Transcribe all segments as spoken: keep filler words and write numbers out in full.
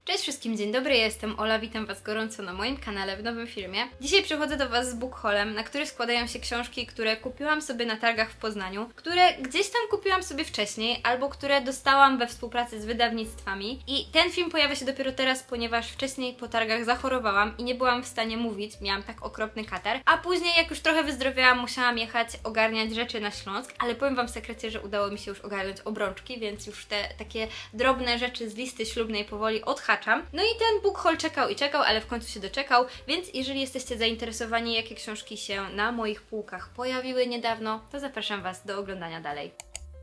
Cześć wszystkim, dzień dobry, ja jestem Ola, witam Was gorąco na moim kanale w nowym filmie. Dzisiaj przychodzę do Was z book haulem, na który składają się książki, które kupiłam sobie na targach w Poznaniu, które gdzieś tam kupiłam sobie wcześniej, albo które dostałam we współpracy z wydawnictwami. I ten film pojawia się dopiero teraz, ponieważ wcześniej po targach zachorowałam i nie byłam w stanie mówić, miałam tak okropny katar. A później, jak już trochę wyzdrowiałam, musiałam jechać ogarniać rzeczy na Śląsk, ale powiem Wam w sekrecie, że udało mi się już ogarnąć obrączki, więc już te takie drobne rzeczy z listy ślubnej powoli odhaczam. No i ten book haul czekał i czekał, ale w końcu się doczekał, więc jeżeli jesteście zainteresowani, jakie książki się na moich półkach pojawiły niedawno, to zapraszam Was do oglądania dalej.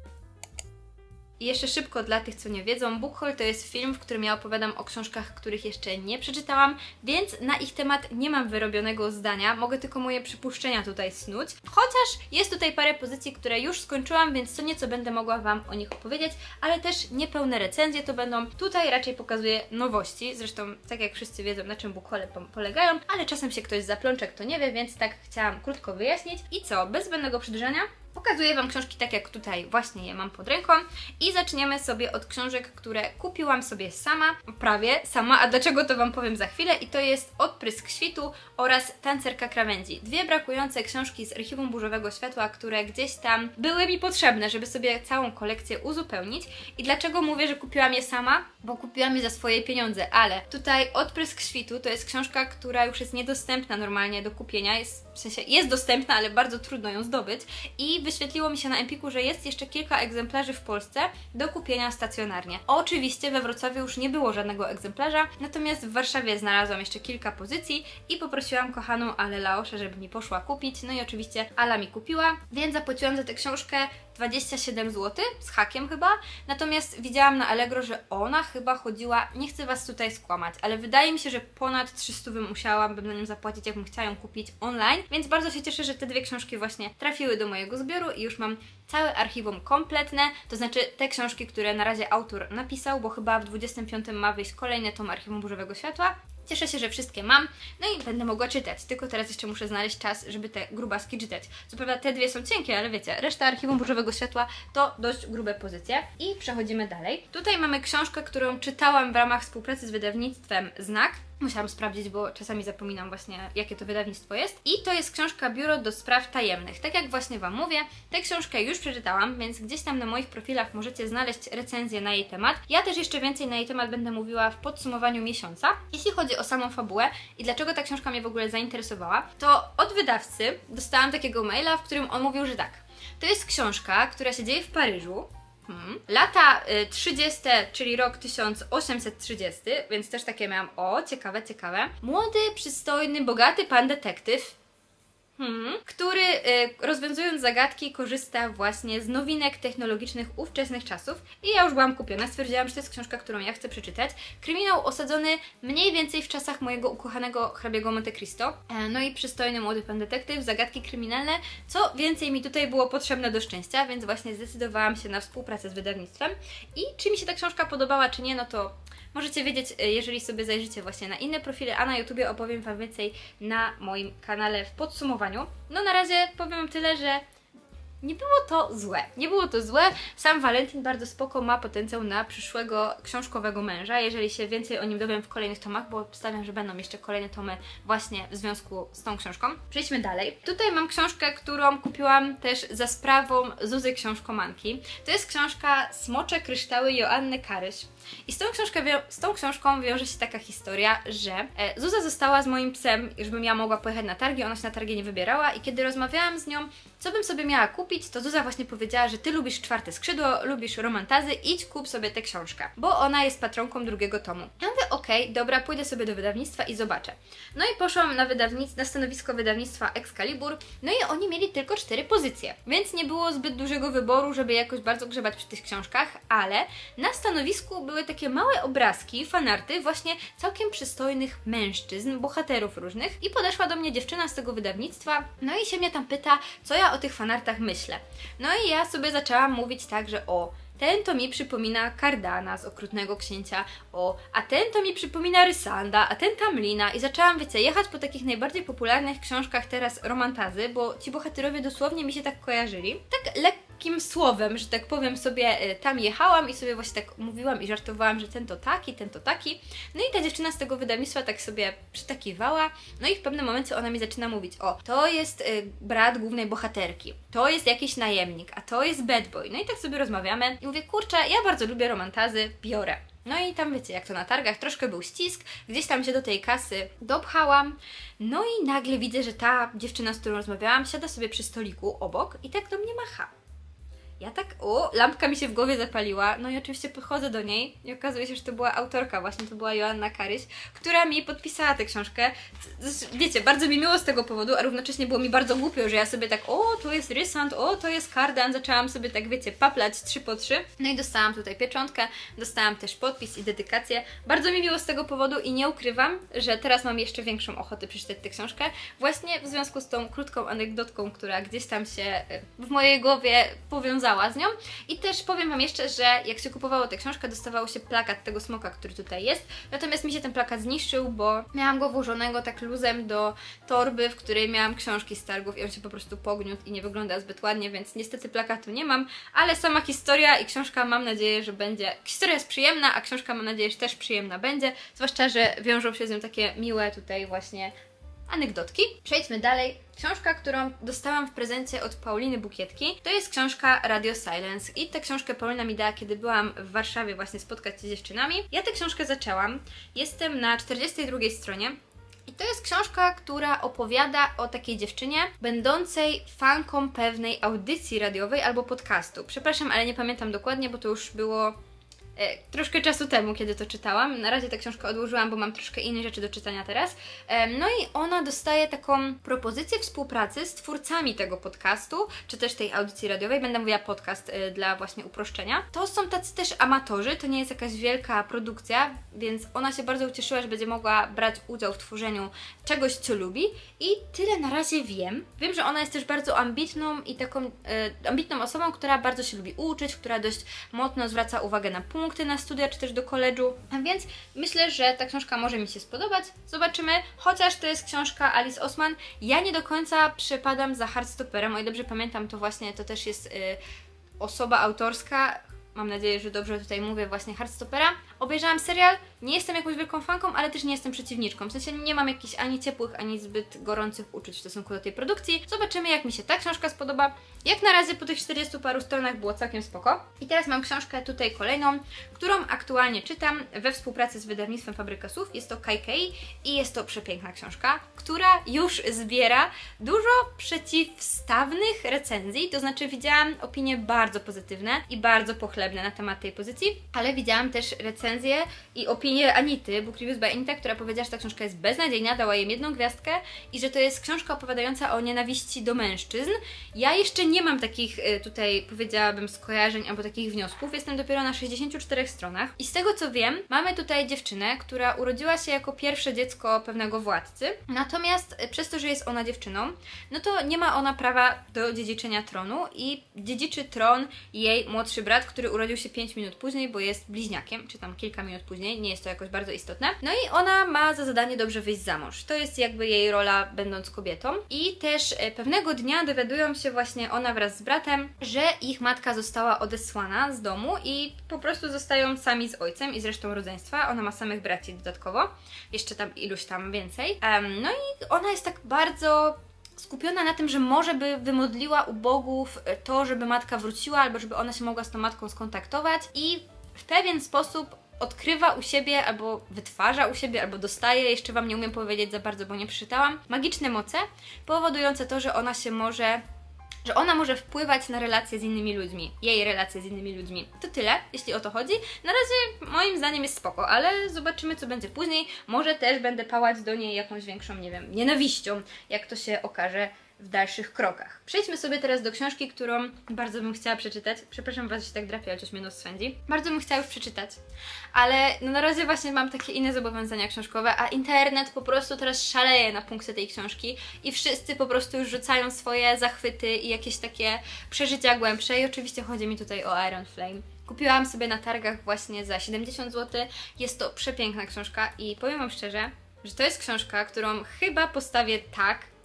I jeszcze szybko dla tych, co nie wiedzą, book haul to jest film, w którym ja opowiadam o książkach, których jeszcze nie przeczytałam, więc na ich temat nie mam wyrobionego zdania, mogę tylko moje przypuszczenia tutaj snuć. Chociaż jest tutaj parę pozycji, które już skończyłam, więc co nieco będę mogła Wam o nich opowiedzieć, ale też niepełne recenzje to będą. Tutaj raczej pokazuję nowości, zresztą tak jak wszyscy wiedzą, na czym book haule polegają, ale czasem się ktoś zaplącze, kto nie wie, więc tak chciałam krótko wyjaśnić. I co, bez zbędnego przedłużania, pokazuję Wam książki tak jak tutaj właśnie je mam pod ręką i zaczniemy sobie od książek, które kupiłam sobie sama, prawie sama, a dlaczego to Wam powiem za chwilę, i to jest Odprysk świtu oraz Tancerka krawędzi. Dwie brakujące książki z archiwum Burzowego Światła, które gdzieś tam były mi potrzebne, żeby sobie całą kolekcję uzupełnić. I dlaczego mówię, że kupiłam je sama? Bo kupiłam je za swoje pieniądze, ale tutaj Odprysk świtu to jest książka, która już jest niedostępna normalnie do kupienia, jest, w sensie jest dostępna, ale bardzo trudno ją zdobyć i wyświetliło mi się na Empiku, że jest jeszcze kilka egzemplarzy w Polsce do kupienia stacjonarnie. Oczywiście we Wrocławiu już nie było żadnego egzemplarza, natomiast w Warszawie znalazłam jeszcze kilka pozycji i poprosiłam kochaną Alę Laoszę, żeby mi poszła kupić. No i oczywiście Ala mi kupiła, więc zapłaciłam za tę książkę dwadzieścia siedem złotych, z hakiem chyba, natomiast widziałam na Allegro, że ona chyba chodziła, nie chcę Was tutaj skłamać, ale wydaje mi się, że ponad trzysta musiałabym na nią zapłacić, jakbym chciała ją kupić online, więc bardzo się cieszę, że te dwie książki właśnie trafiły do mojego zbioru i już mam całe archiwum kompletne, to znaczy te książki, które na razie autor napisał, bo chyba w dwudziestym piątym ma wyjść kolejny tom Archiwum Burzowego Światła. Cieszę się, że wszystkie mam, no i będę mogła czytać, tylko teraz jeszcze muszę znaleźć czas, żeby te grubaski czytać. Co prawda te dwie są cienkie, ale wiecie, reszta Archiwum Burzowego Światła to dość grube pozycje. I przechodzimy dalej. Tutaj mamy książkę, którą czytałam w ramach współpracy z wydawnictwem Znak. Musiałam sprawdzić, bo czasami zapominam właśnie, jakie to wydawnictwo jest. I to jest książka Biuro do Spraw Tajemnych. Tak jak właśnie Wam mówię, tę książkę już przeczytałam, więc gdzieś tam na moich profilach możecie znaleźć recenzję na jej temat. Ja też jeszcze więcej na jej temat będę mówiła w podsumowaniu miesiąca. Jeśli chodzi o samą fabułę i dlaczego ta książka mnie w ogóle zainteresowała, to od wydawcy dostałam takiego maila, w którym on mówił, że tak, to jest książka, która się dzieje w Paryżu. Hmm. Lata y, trzydzieste, czyli rok tysiąc osiemset trzydziesty, więc też takie miałam, o, ciekawe, ciekawe. Młody, przystojny, bogaty pan detektyw, hmm, który y, rozwiązując zagadki korzysta właśnie z nowinek technologicznych ówczesnych czasów i ja już byłam kupiona, stwierdziłam, że to jest książka, którą ja chcę przeczytać. Kryminał osadzony mniej więcej w czasach mojego ukochanego hrabiego Monte Cristo, e, no i przystojny młody pan detektyw, zagadki kryminalne, co więcej mi tutaj było potrzebne do szczęścia, więc właśnie zdecydowałam się na współpracę z wydawnictwem. I czy mi się ta książka podobała, czy nie, no to możecie wiedzieć, jeżeli sobie zajrzycie właśnie na inne profile, a na YouTubie opowiem Wam więcej na moim kanale w podsumowaniu. No na razie powiem tyle, że nie było to złe. Nie było to złe. Sam Walentyn bardzo spoko ma potencjał na przyszłego książkowego męża, jeżeli się więcej o nim dowiem w kolejnych tomach, bo obstawiam, że będą jeszcze kolejne tomy właśnie w związku z tą książką. Przejdźmy dalej. Tutaj mam książkę, którą kupiłam też za sprawą Zuzy Książkomanki. To jest książka Smocze kryształy Joanny Karyś. I z tą, z tą książką wiąże się taka historia, że e, Zuza została z moim psem, żebym ja mogła pojechać na targi, ona się na targi nie wybierała i kiedy rozmawiałam z nią, co bym sobie miała kupić, to Zuza właśnie powiedziała, że Ty lubisz Czwarte Skrzydło, lubisz romantazy, idź kup sobie tę książkę, bo ona jest patronką drugiego tomu. Ja mówię, okej, okay, dobra, pójdę sobie do wydawnictwa i zobaczę. No i poszłam na wydawnictwo, na stanowisko wydawnictwa Excalibur, no i oni mieli tylko cztery pozycje, więc nie było zbyt dużego wyboru, żeby jakoś bardzo grzebać przy tych książkach, ale na stanowisku były takie małe obrazki, fanarty właśnie całkiem przystojnych mężczyzn, bohaterów różnych i podeszła do mnie dziewczyna z tego wydawnictwa, no i się mnie tam pyta, co ja o tych fanartach myślę. No i ja sobie zaczęłam mówić tak, że o, ten to mi przypomina Cardana z Okrutnego Księcia, o, a ten to mi przypomina Rysanda, a ten Tamlina i zaczęłam, wiecie, jechać po takich najbardziej popularnych książkach teraz romantazy, bo ci bohaterowie dosłownie mi się tak kojarzyli. Tak lekko takim słowem, że tak powiem sobie, tam jechałam i sobie właśnie tak mówiłam i żartowałam, że ten to taki, ten to taki. No i ta dziewczyna z tego wydawnictwa tak sobie przytakiwała, no i w pewnym momencie ona mi zaczyna mówić: o, to jest y, brat głównej bohaterki, to jest jakiś najemnik, a to jest bad boy. No i tak sobie rozmawiamy i mówię: kurczę, ja bardzo lubię romantazy, biorę. No i tam wiecie, jak to na targach, troszkę był ścisk, gdzieś tam się do tej kasy dopchałam, no i nagle widzę, że ta dziewczyna, z którą rozmawiałam, siada sobie przy stoliku obok i tak do mnie macha. Ja tak, o, lampka mi się w głowie zapaliła, no i oczywiście podchodzę do niej i okazuje się, że to była autorka, właśnie to była Joanna Karyś, która mi podpisała tę książkę. Wiecie, bardzo mi miło z tego powodu, a równocześnie było mi bardzo głupio, że ja sobie tak, o, to jest rysant, o, to jest kardan, zaczęłam sobie tak, wiecie, paplać trzy po trzy. No i dostałam tutaj pieczątkę, dostałam też podpis i dedykację. Bardzo mi miło z tego powodu i nie ukrywam, że teraz mam jeszcze większą ochotę przeczytać tę książkę, właśnie w związku z tą krótką anegdotką, która gdzieś tam się w mojej głowie powiązała z nią. I też powiem Wam jeszcze, że jak się kupowało tę książkę, dostawało się plakat tego smoka, który tutaj jest. Natomiast mi się ten plakat zniszczył, bo miałam go włożonego tak luzem do torby, w której miałam książki z targów i on się po prostu pogniótł i nie wygląda zbyt ładnie, więc niestety plakatu nie mam, ale sama historia i książka mam nadzieję, że będzie... Historia jest przyjemna, a książka mam nadzieję, że też przyjemna będzie, zwłaszcza, że wiążą się z nią takie miłe tutaj właśnie anegdotki. Przejdźmy dalej. Książka, którą dostałam w prezencie od Pauliny Bukietki, to jest książka Radio Silence i tę książkę Paulina mi dała, kiedy byłam w Warszawie właśnie spotkać się z dziewczynami. Ja tę książkę zaczęłam, jestem na czterdziestej drugiej stronie i to jest książka, która opowiada o takiej dziewczynie będącej fanką pewnej audycji radiowej albo podcastu. Przepraszam, ale nie pamiętam dokładnie, bo to już było E, troszkę czasu temu, kiedy to czytałam. Na razie tę książkę odłożyłam, bo mam troszkę inne rzeczy do czytania teraz. E, no i ona dostaje taką propozycję współpracy z twórcami tego podcastu, czy też tej audycji radiowej. Będę mówiła podcast e, dla właśnie uproszczenia. To są tacy też amatorzy, to nie jest jakaś wielka produkcja, więc ona się bardzo ucieszyła, że będzie mogła brać udział w tworzeniu czegoś, co lubi. I tyle na razie wiem. Wiem, że ona jest też bardzo ambitną i taką e, ambitną osobą, która bardzo się lubi uczyć, która dość mocno zwraca uwagę na punkt na studia, czy też do koledżu, a więc myślę, że ta książka może mi się spodobać. Zobaczymy, chociaż to jest książka Alice Oseman. Ja nie do końca przepadam za Heartstopperem, o ile dobrze pamiętam, to właśnie to też jest y, osoba autorska. Mam nadzieję, że dobrze tutaj mówię, właśnie Heartstoppera. Obejrzałam serial, nie jestem jakąś wielką fanką, ale też nie jestem przeciwniczką. W sensie nie mam jakichś ani ciepłych, ani zbyt gorących uczuć w stosunku do tej produkcji. Zobaczymy, jak mi się ta książka spodoba. Jak na razie po tych czterdziestu paru stronach było całkiem spoko. I teraz mam książkę tutaj kolejną, którą aktualnie czytam we współpracy z wydawnictwem Fabryka Słów. Jest to Kaikei i jest to przepiękna książka, która już zbiera dużo przeciwstawnych recenzji, to znaczy widziałam opinie bardzo pozytywne i bardzo pochlebne na temat tej pozycji, ale widziałam też recenzję i opinię Anity, Book Reviews by Anita, która powiedziała, że ta książka jest beznadziejna, dała jej jedną gwiazdkę i że to jest książka opowiadająca o nienawiści do mężczyzn. Ja jeszcze nie mam takich tutaj, powiedziałabym, skojarzeń albo takich wniosków, jestem dopiero na sześćdziesięciu czterech stronach i z tego co wiem, mamy tutaj dziewczynę, która urodziła się jako pierwsze dziecko pewnego władcy, natomiast przez to, że jest ona dziewczyną, no to nie ma ona prawa do dziedziczenia tronu i dziedziczy tron jej młodszy brat, który urodził się pięć minut później, bo jest bliźniakiem, czy tam kilka minut później, nie jest to jakoś bardzo istotne. No i ona ma za zadanie dobrze wyjść za mąż. To jest jakby jej rola, będąc kobietą. I też e, pewnego dnia dowiadują się właśnie ona wraz z bratem, że ich matka została odesłana z domu i po prostu zostają sami z ojcem i z resztą rodzeństwa. Ona ma samych braci dodatkowo, jeszcze tam iluś tam więcej. Um, no i ona jest tak bardzo skupiona na tym, że może by wymodliła u bogów to, żeby matka wróciła, albo żeby ona się mogła z tą matką skontaktować i w pewien sposób odkrywa u siebie, albo wytwarza u siebie, albo dostaje, jeszcze Wam nie umiem powiedzieć za bardzo, bo nie przeczytałam, magiczne moce powodujące to, że ona się może że ona może wpływać na relacje z innymi ludźmi, jej relacje z innymi ludźmi. To tyle, jeśli o to chodzi. Na razie moim zdaniem jest spoko, ale zobaczymy, co będzie później. Może też będę pałać do niej jakąś większą, nie wiem, nienawiścią, jak to się okaże w dalszych krokach. Przejdźmy sobie teraz do książki, którą bardzo bym chciała przeczytać. Przepraszam Was, że się tak drapię, ale coś mnie nos swędzi. Bardzo bym chciała już przeczytać, ale no na razie właśnie mam takie inne zobowiązania książkowe, a internet po prostu teraz szaleje na punkcie tej książki i wszyscy po prostu już rzucają swoje zachwyty i jakieś takie przeżycia głębsze i oczywiście chodzi mi tutaj o Iron Flame. Kupiłam sobie na targach właśnie za siedemdziesiąt złotych. Jest to przepiękna książka i powiem Wam szczerze, że to jest książka, którą chyba postawię tak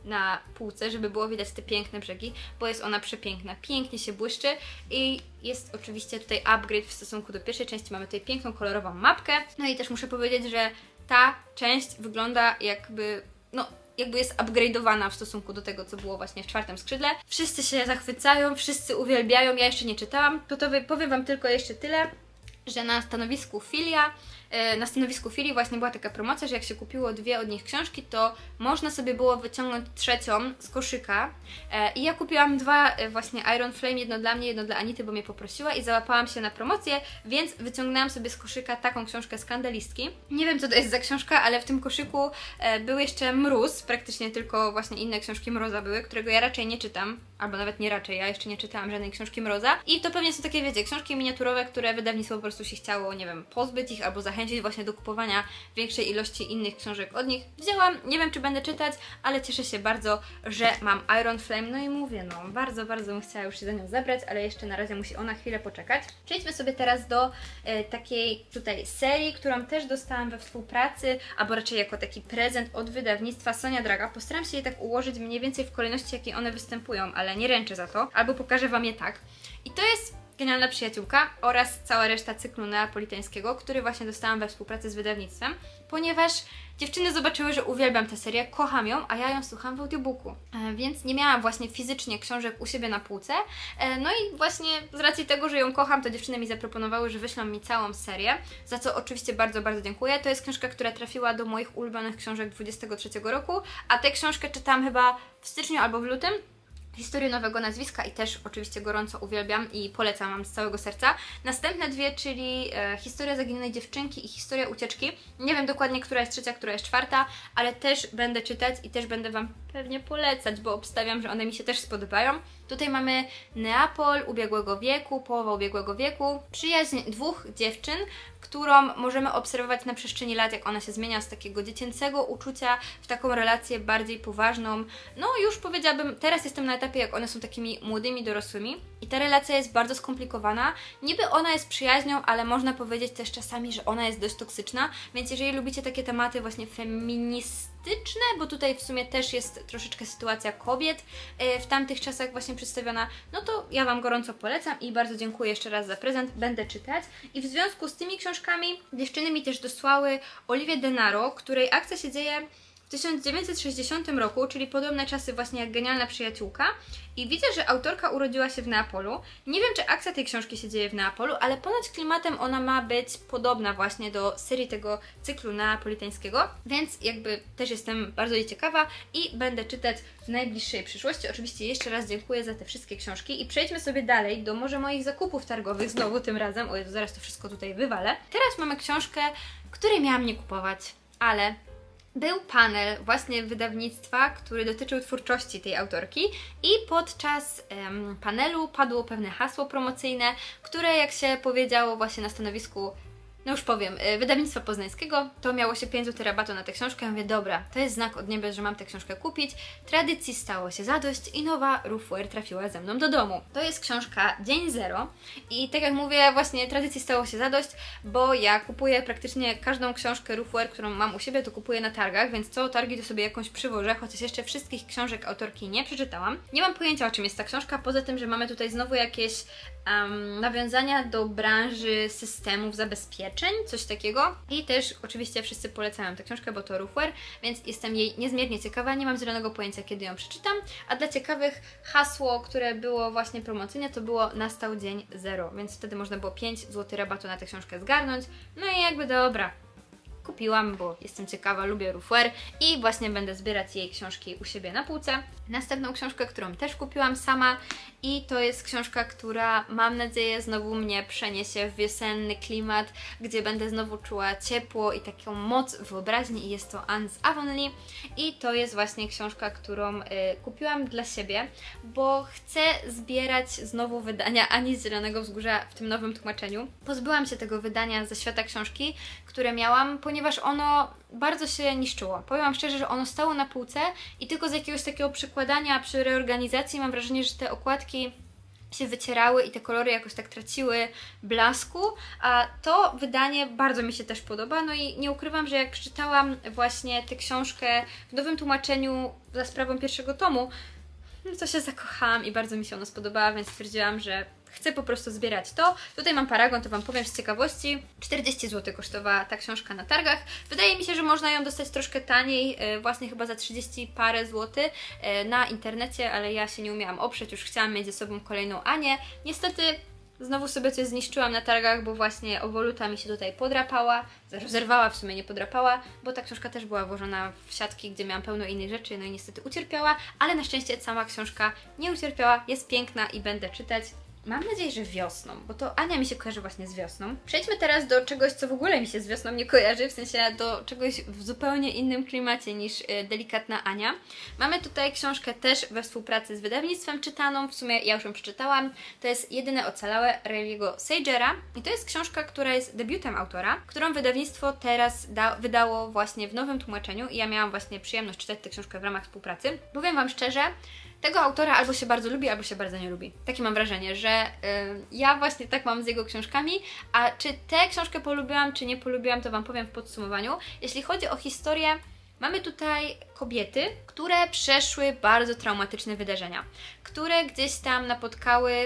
na półce, żeby było widać te piękne brzegi, bo jest ona przepiękna, pięknie się błyszczy i jest oczywiście tutaj upgrade w stosunku do pierwszej części. Mamy tutaj piękną, kolorową mapkę. No i też muszę powiedzieć, że ta część wygląda jakby, no jakby jest upgrade'owana w stosunku do tego, co było właśnie w czwartym skrzydle. Wszyscy się zachwycają, wszyscy uwielbiają, ja jeszcze nie czytałam, to, to powiem Wam tylko jeszcze tyle, że na stanowisku Filia, na stanowisku Filii właśnie była taka promocja, że jak się kupiło dwie od nich książki, to można sobie było wyciągnąć trzecią z koszyka i ja kupiłam dwa właśnie Iron Flame, jedno dla mnie, jedno dla Anity, bo mnie poprosiła i załapałam się na promocję, więc wyciągnęłam sobie z koszyka taką książkę Skandalistki. Nie wiem, co to jest za książka, ale w tym koszyku był jeszcze Mróz, praktycznie tylko właśnie inne książki Mroza były, którego ja raczej nie czytam, albo nawet nie raczej, ja jeszcze nie czytałam żadnej książki Mroza i to pewnie są takie, wiecie, książki miniaturowe, które wydawnictwo po prostu się chciało, nie wiem, pozbyć ich albo zachęcić właśnie do kupowania większej ilości innych książek od nich. Wzięłam, nie wiem, czy będę czytać, ale cieszę się bardzo, że mam Iron Flame, no i mówię, no bardzo, bardzo bym chciała już się za nią zabrać, ale jeszcze na razie musi ona chwilę poczekać. Przejdźmy sobie teraz do e, takiej tutaj serii, którą też dostałam we współpracy, albo raczej jako taki prezent od wydawnictwa Sonia Draga. Postaram się je tak ułożyć mniej więcej w kolejności, jakiej one występują, ale nie ręczę za to, albo pokażę Wam je tak. I to jest Genialna Przyjaciółka oraz cała reszta cyklu neapolitańskiego, który właśnie dostałam we współpracy z wydawnictwem, ponieważ dziewczyny zobaczyły, że uwielbiam tę serię, kocham ją, a ja ją słucham w audiobooku, e, więc nie miałam właśnie fizycznie książek u siebie na półce, e, no i właśnie z racji tego, że ją kocham, to dziewczyny mi zaproponowały, że wyślą mi całą serię, za co oczywiście bardzo, bardzo dziękuję. To jest książka, która trafiła do moich ulubionych książek dwudziestego trzeciego roku, a tę książkę czytałam chyba w styczniu albo w lutym. Historię nowego nazwiska i też oczywiście gorąco uwielbiam i polecam Wam z całego serca. Następne dwie, czyli e, Historia zaginionej dziewczynki i Historia ucieczki. Nie wiem dokładnie, która jest trzecia, która jest czwarta, ale też będę czytać i też będę Wam pewnie polecać, bo obstawiam, że one mi się też spodobają. Tutaj mamy Neapol ubiegłego wieku, połowa ubiegłego wieku, przyjaźń dwóch dziewczyn, którą możemy obserwować na przestrzeni lat, jak ona się zmienia z takiego dziecięcego uczucia w taką relację bardziej poważną. No już powiedziałabym, teraz jestem na etapie, jak one są takimi młodymi dorosłymi i ta relacja jest bardzo skomplikowana. Niby ona jest przyjaźnią, ale można powiedzieć też czasami, że ona jest dość toksyczna, więc jeżeli lubicie takie tematy właśnie feministyczne, bo tutaj w sumie też jest troszeczkę sytuacja kobiet w tamtych czasach właśnie przedstawiona, no to ja Wam gorąco polecam i bardzo dziękuję jeszcze raz za prezent, będę czytać. I w związku z tymi książkami dziewczyny mi też dosłały Oliwię Denaro, której akcja się dzieje w tysiąc dziewięćset sześćdziesiątym roku, czyli podobne czasy właśnie jak Genialna Przyjaciółka. I widzę, że autorka urodziła się w Neapolu. Nie wiem, czy akcja tej książki się dzieje w Neapolu, ale ponoć klimatem ona ma być podobna właśnie do serii tego cyklu neapolitańskiego, więc jakby też jestem bardzo jej ciekawa i będę czytać w najbliższej przyszłości. Oczywiście jeszcze raz dziękuję za te wszystkie książki i przejdźmy sobie dalej do może moich zakupów targowych znowu tym razem. O Jezu, zaraz to wszystko tutaj wywalę. Teraz mamy książkę, której miałam nie kupować, ale był panel właśnie wydawnictwa, który dotyczył twórczości tej autorki i podczas em, panelu padło pewne hasło promocyjne, które jak się powiedziało właśnie na stanowisku, no już powiem, wydawnictwa poznańskiego, to miało się pięć złotych rabatu na tę książkę. Ja mówię, dobra, to jest znak od nieba, że mam tę książkę kupić. Tradycji stało się zadość i nowa Roofware trafiła ze mną do domu. To jest książka Dzień Zero i tak jak mówię, właśnie tradycji stało się zadość, bo ja kupuję praktycznie każdą książkę Roofware, którą mam u siebie, to kupuję na targach, więc co targi to sobie jakąś przywożę, chociaż jeszcze wszystkich książek autorki nie przeczytałam. Nie mam pojęcia, o czym jest ta książka, poza tym, że mamy tutaj znowu jakieś um, nawiązania do branży systemów zabezpieczeń, coś takiego. I też oczywiście wszyscy polecają tę książkę, bo to Roofware, więc jestem jej niezmiernie ciekawa, nie mam zielonego pojęcia, kiedy ją przeczytam. A dla ciekawych hasło, które było właśnie promocyjne, to było nastał dzień zero, więc wtedy można było pięć złotych rabatu na tę książkę zgarnąć. No i jakby dobra, kupiłam, bo jestem ciekawa, lubię Roofware i właśnie będę zbierać jej książki u siebie na półce. Następną książkę, którą też kupiłam sama i to jest książka, która mam nadzieję znowu mnie przeniesie w wiosenny klimat, gdzie będę znowu czuła ciepło i taką moc wyobraźni i jest to Anne z Avonlea i to jest właśnie książka, którą y, kupiłam dla siebie, bo chcę zbierać znowu wydania Ani z Zielonego Wzgórza w tym nowym tłumaczeniu. Pozbyłam się tego wydania ze świata książki, które miałam, ponieważ ono bardzo się niszczyło. Powiem Wam szczerze, że ono stało na półce i tylko z jakiegoś takiego przykładania przy reorganizacji mam wrażenie, że te okładki się wycierały i te kolory jakoś tak traciły blasku, a to wydanie bardzo mi się też podoba, no i nie ukrywam, że jak przeczytałam właśnie tę książkę w nowym tłumaczeniu za sprawą pierwszego tomu, no to się zakochałam i bardzo mi się ono spodobało, więc stwierdziłam, że chcę po prostu zbierać to. Tutaj mam paragon, to Wam powiem z ciekawości. czterdzieści złotych kosztowała ta książka na targach. Wydaje mi się, że można ją dostać troszkę taniej, właśnie chyba za trzydzieści parę złotych na internecie, ale ja się nie umiałam oprzeć, już chciałam mieć ze sobą kolejną Anię. Niestety znowu sobie coś zniszczyłam na targach, bo właśnie Owoluta mi się tutaj podrapała, zerwała, w sumie nie podrapała, bo ta książka też była włożona w siatki, gdzie miałam pełno innych rzeczy, no i niestety ucierpiała, ale na szczęście sama książka nie ucierpiała, jest piękna i będę czytać. Mam nadzieję, że wiosną, bo to Ania mi się kojarzy właśnie z wiosną. Przejdźmy teraz do czegoś, co w ogóle mi się z wiosną nie kojarzy, w sensie do czegoś w zupełnie innym klimacie niż y, Delikatna Ania. Mamy tutaj książkę też we współpracy z wydawnictwem czytaną, w sumie ja już ją przeczytałam. To jest Jedyne Ocalałe Raeliego Sagera i to jest książka, która jest debiutem autora, którą wydawnictwo teraz da wydało właśnie w nowym tłumaczeniu i ja miałam właśnie przyjemność czytać tę książkę w ramach współpracy. Powiem Wam szczerze, tego autora albo się bardzo lubi, albo się bardzo nie lubi. Takie mam wrażenie, że yy, ja właśnie tak mam z jego książkami, a czy tę książkę polubiłam, czy nie polubiłam, to Wam powiem w podsumowaniu. Jeśli chodzi o historię, mamy tutaj kobiety, które przeszły bardzo traumatyczne wydarzenia, które gdzieś tam napotkały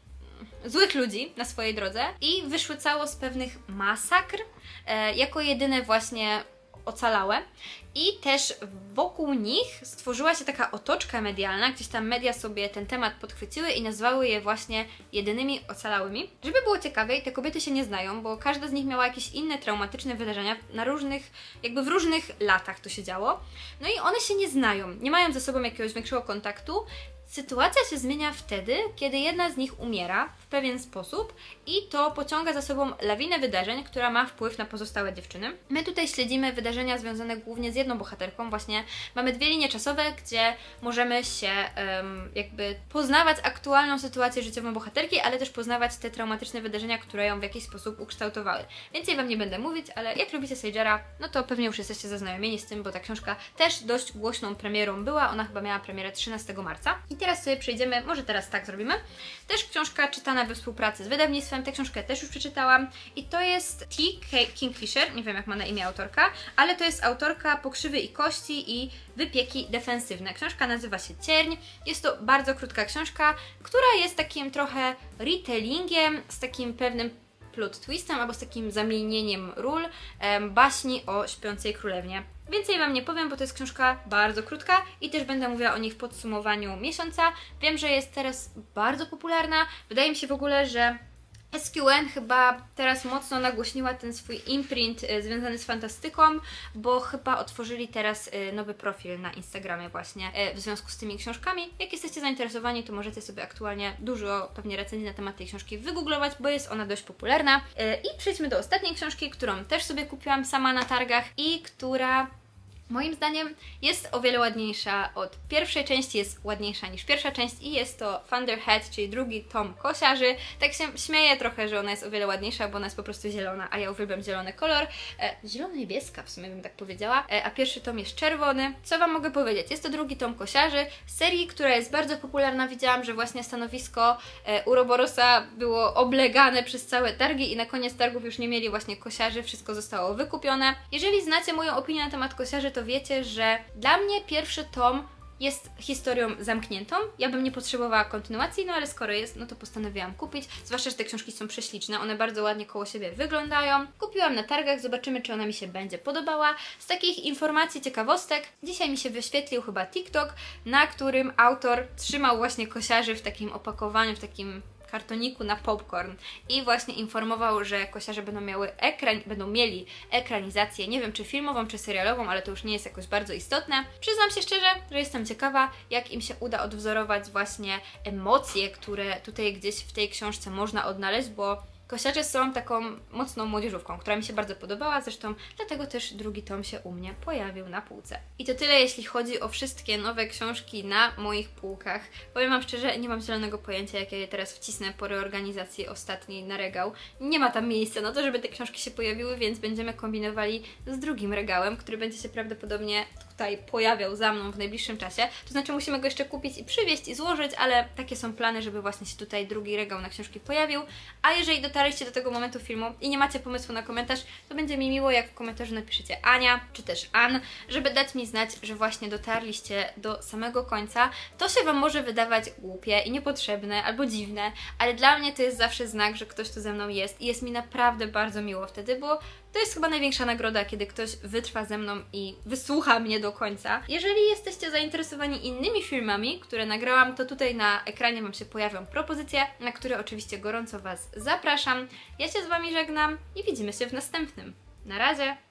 złych ludzi na swojej drodze i wyszły cało z pewnych masakr, yy, jako jedyne właśnie ocalałe i też wokół nich stworzyła się taka otoczka medialna, gdzieś tam media sobie ten temat podchwyciły i nazwały je właśnie jedynymi ocalałymi. Żeby było ciekawiej, te kobiety się nie znają, bo każda z nich miała jakieś inne traumatyczne wydarzenia na różnych, jakby w różnych latach to się działo. No i one się nie znają, nie mają ze sobą jakiegoś większego kontaktu. Sytuacja się zmienia wtedy, kiedy jedna z nich umiera w pewien sposób i to pociąga za sobą lawinę wydarzeń, która ma wpływ na pozostałe dziewczyny. My tutaj śledzimy wydarzenia związane głównie z jedną bohaterką, właśnie mamy dwie linie czasowe, gdzie możemy się um, jakby poznawać aktualną sytuację życiową bohaterki, ale też poznawać te traumatyczne wydarzenia, które ją w jakiś sposób ukształtowały. Więcej Wam nie będę mówić, ale jak lubicie Sagera, no to pewnie już jesteście zaznajomieni z tym, bo ta książka też dość głośną premierą była, ona chyba miała premierę trzynastego marca. I teraz sobie przejdziemy, może teraz tak zrobimy. Też książka czytana we współpracy z wydawnictwem, tę książkę też już przeczytałam i to jest T. Kingfisher, nie wiem jak ma na imię autorka, ale to jest autorka Pokrzywy i kości i Wypieki defensywne. Książka nazywa się Cierń, jest to bardzo krótka książka, która jest takim trochę retellingiem z takim pewnym plot twistem albo z takim zamienieniem ról em, baśni o śpiącej królewnie. Więcej Wam nie powiem, bo to jest książka bardzo krótka i też będę mówiła o niej w podsumowaniu miesiąca. Wiem, że jest teraz bardzo popularna. Wydaje mi się w ogóle, że S Q N chyba teraz mocno nagłośniła ten swój imprint y, związany z fantastyką, bo chyba otworzyli teraz y, nowy profil na Instagramie właśnie y, w związku z tymi książkami. Jak jesteście zainteresowani, to możecie sobie aktualnie dużo pewnie recenzji na temat tej książki wygooglować, bo jest ona dość popularna. Y, I przejdźmy do ostatniej książki, którą też sobie kupiłam sama na targach i która moim zdaniem jest o wiele ładniejsza od pierwszej części, jest ładniejsza niż pierwsza część i jest to Thunderhead, czyli drugi tom Kosiarzy. Tak się śmieję trochę, że ona jest o wiele ładniejsza, bo ona jest po prostu zielona, a ja uwielbiam zielony kolor. E, Zielono-niebieska w sumie bym tak powiedziała, e, a pierwszy tom jest czerwony. Co Wam mogę powiedzieć? Jest to drugi tom Kosiarzy, serii, która jest bardzo popularna. Widziałam, że właśnie stanowisko e, Uroborosa było oblegane przez całe targi i na koniec targów już nie mieli właśnie Kosiarzy, wszystko zostało wykupione. Jeżeli znacie moją opinię na temat Kosiarzy, to wiecie, że dla mnie pierwszy tom jest historią zamkniętą. Ja bym nie potrzebowała kontynuacji, no ale skoro jest, no to postanowiłam kupić. Zwłaszcza, że te książki są prześliczne, one bardzo ładnie koło siebie wyglądają. Kupiłam na targach, zobaczymy, czy ona mi się będzie podobała. Z takich informacji, ciekawostek, dzisiaj mi się wyświetlił chyba TikTok, na którym autor trzymał właśnie Kosiarzy w takim opakowaniu, w takim kartoniku na popcorn i właśnie informował, że Kosiarze będą miały ekran, będą mieli ekranizację, nie wiem czy filmową, czy serialową, ale to już nie jest jakoś bardzo istotne. Przyznam się szczerze, że jestem ciekawa, jak im się uda odwzorować właśnie emocje, które tutaj gdzieś w tej książce można odnaleźć, bo Kosiarze są taką mocną młodzieżówką, która mi się bardzo podobała, zresztą dlatego też drugi tom się u mnie pojawił na półce. I to tyle, jeśli chodzi o wszystkie nowe książki na moich półkach. Powiem Wam szczerze, nie mam zielonego pojęcia, jak ja je teraz wcisnę po reorganizacji ostatniej na regał. Nie ma tam miejsca na to, żeby te książki się pojawiły, więc będziemy kombinowali z drugim regałem, który będzie się prawdopodobnie tutaj pojawiał za mną w najbliższym czasie. To znaczy musimy go jeszcze kupić i przywieźć i złożyć, ale takie są plany, żeby właśnie się tutaj drugi regał na książki pojawił. A jeżeli dotarliście do tego momentu filmu i nie macie pomysłu na komentarz, to będzie mi miło, jak w komentarzu napiszecie Ania, czy też An, żeby dać mi znać, że właśnie dotarliście do samego końca. To się Wam może wydawać głupie i niepotrzebne, albo dziwne, ale dla mnie to jest zawsze znak, że ktoś tu ze mną jest i jest mi naprawdę bardzo miło wtedy, bo to jest chyba największa nagroda, kiedy ktoś wytrwa ze mną i wysłucha mnie do końca. Jeżeli jesteście zainteresowani innymi filmami, które nagrałam, to tutaj na ekranie Wam się pojawią propozycje, na które oczywiście gorąco Was zapraszam. Ja się z Wami żegnam i widzimy się w następnym. Na razie!